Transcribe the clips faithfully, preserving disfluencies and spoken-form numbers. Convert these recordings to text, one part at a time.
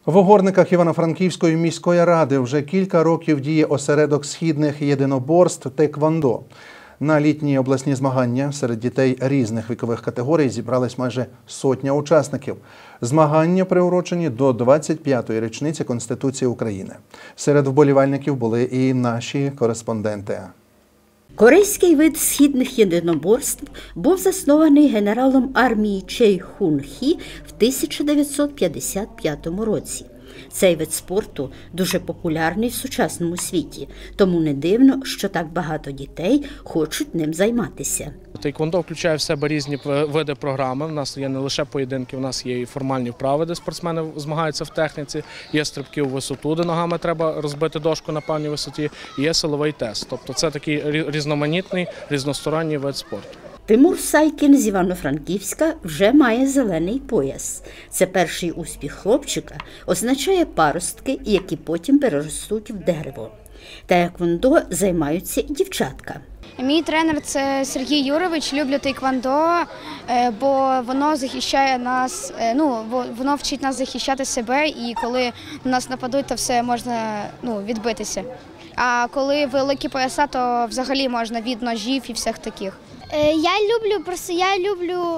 В Огорниках Івано-Франківської міської ради вже кілька років діє осередок східних єдиноборств «Тейквондо». На літні обласні змагання серед дітей різних вікових категорій зібрались майже сотня учасників. Змагання приурочені до двадцять п'ятої річниці Конституції України. Серед вболівальників були і наші кореспонденти. Корейський вид східних єдиноборств був заснований генералом армії Чей Хун Хі в тисяча дев'ятсот п'ятдесят п'ятому році. Цей вид спорту дуже популярний в сучасному світі, тому не дивно, що так багато дітей хочуть ним займатися. Тейквондо включає в себе різні види програми. У нас є не лише поєдинки, у нас є і формальні вправи, де спортсмени змагаються в техніці, є стрибки у висоту, де ногами треба розбити дошку на певній висоті, і є силовий тест. Тобто це такий різноманітний, різносторонній вид спорту. Тимур Сайкін з Івано-Франківська вже має зелений пояс. Це перший успіх хлопчика, означає паростки, які потім переростуть в дерево. Тейквондо займаються і дівчатка. Мій тренер – це Сергій Юрович. Люблю тейквондо, бо воно захищає нас, ну, воно вчить нас захищати себе, і коли на нас нападуть, то все можна, ну, відбитися. А коли великі пояса, то взагалі можна від ножів і всіх таких. Я люблю, просто я люблю,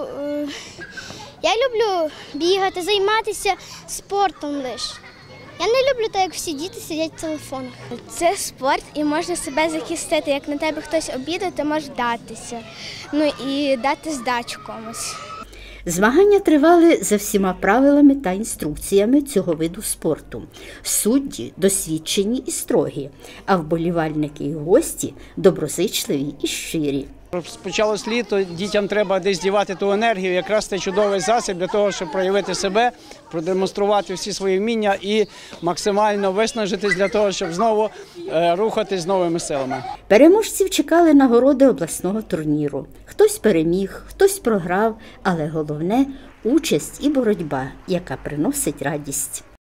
я люблю бігати, займатися спортом лише. Я не люблю так, як всі діти сидять в телефонах. Це спорт і можна себе захистити. Як на тебе хтось обідає, ти можеш датися. Ну і дати здачу комусь. Змагання тривали за всіма правилами та інструкціями цього виду спорту. Судді досвідчені і строгі, а вболівальники і гості доброзичливі і щирі. Почалось літо, дітям треба десь дівати ту енергію, якраз це чудовий засіб для того, щоб проявити себе, продемонструвати всі свої вміння і максимально виснажитись для того, щоб знову рухатись з новими силами. Переможців чекали нагороди обласного турніру. Хтось переміг, хтось програв, але головне – участь і боротьба, яка приносить радість.